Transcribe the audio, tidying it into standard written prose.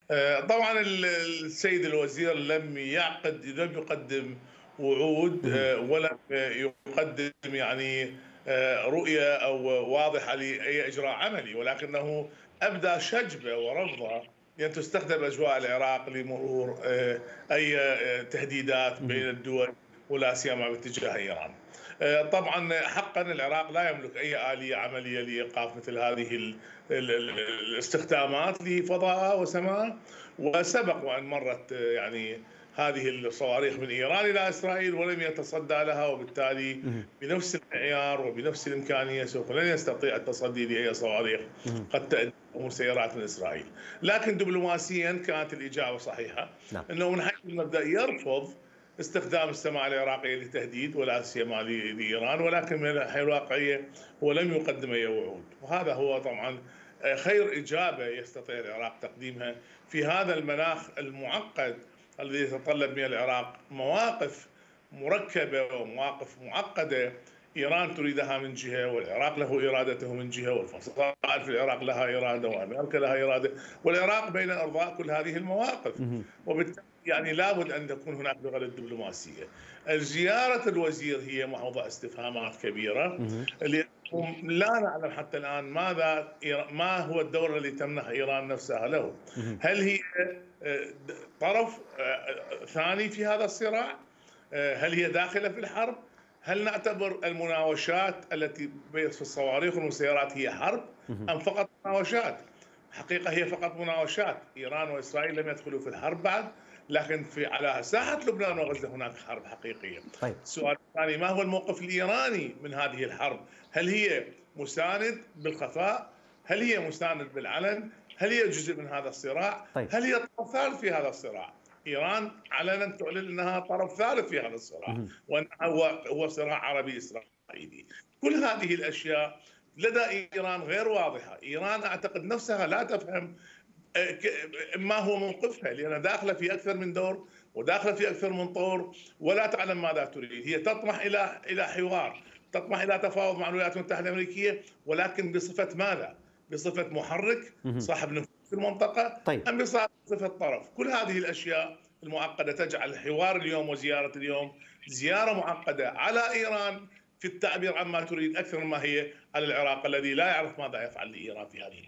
طبعا السيد الوزير لم يقدم وعود، اهم. ولم يقدم يعني رؤية أو واضحة لأي إجراء عملي، ولكنه أبدى شجبة ورفضه لأن تستخدم أجواء العراق لمرور أي تهديدات اهم. بين الدول، ولا سيما باتجاه إيران. طبعا حقا العراق لا يملك أي آلية عملية لإيقاف مثل هذه الاستخدامات لفضاء وسماء. وسبق وأن مرت يعني هذه الصواريخ من إيران إلى إسرائيل ولم يتصدى لها، وبالتالي اهم. بنفس المعيار وبنفس الإمكانية سوف لن يستطيع التصدي لأي صواريخ اهم. قد تأتي مسيرات من إسرائيل. لكن دبلوماسيا كانت الإجابة صحيحة، نعم. أنه من حيث المبدأ يرفض استخدام السماء العراقية لتهديد ولا سيما لإيران، ولكن من الناحية الواقعية هو لم يقدم أي وعود. وهذا هو طبعا خير إجابة يستطيع العراق تقديمها في هذا المناخ المعقد الذي يتطلب من العراق مواقف مركبة ومواقف معقدة. إيران تريدها من جهة، والعراق له إرادته من جهة، والفصائل في العراق لها إرادة، وأمريكا لها إرادة، والعراق بين إرضاء كل هذه المواقف. اهم. وبالتالي يعني لابد أن تكون هناك لغة الدبلوماسية. زيارة الوزير هي موضع استفهامات كبيرة، اهم. لا نعلم حتى الآن ما هو الدور الذي تمنح إيران نفسها له. اهم. هل هي آه، طرف ثاني في هذا الصراع؟ هل هي داخلة في الحرب؟ هل نعتبر المناوشات التي في الصواريخ والمسيرات هي حرب اهم. أم فقط مناوشات؟ حقيقة هي فقط مناوشات. إيران وإسرائيل لم يدخلوا في الحرب بعد، لكن على ساحة لبنان وغزة هناك حرب حقيقية. طيب. السؤال الثاني: ما هو الموقف الإيراني من هذه الحرب؟ هل هي مساند بالخفاء؟ هل هي مساند بالعلن؟ هل هي جزء من هذا الصراع؟ طيب. هل هي طرف ثالث في هذا الصراع؟ إيران علنا تعلن أنها طرف ثالث في هذا الصراع، اهم. وأنه هو صراع عربي إسرائيلي. كل هذه الأشياء لدى إيران غير واضحة. إيران أعتقد نفسها لا تفهم ما هو موقفها، لأنها داخلة في أكثر من دور وداخلة في أكثر من طور، ولا تعلم ماذا تريد. هي تطمح إلى حوار، تطمح إلى تفاوض مع الولايات المتحدة الأمريكية، ولكن بصفة ماذا؟ بصفة محرك اهم. صاحب نفوذ في المنطقة، طيب. أم بصفة طرف؟ كل هذه الأشياء المعقدة تجعل الحوار اليوم وزيارة اليوم زيارة معقدة على إيران في التعبير عما تريد، أكثر مما هي على العراق الذي لا يعرف ماذا يفعل لإيران في هذه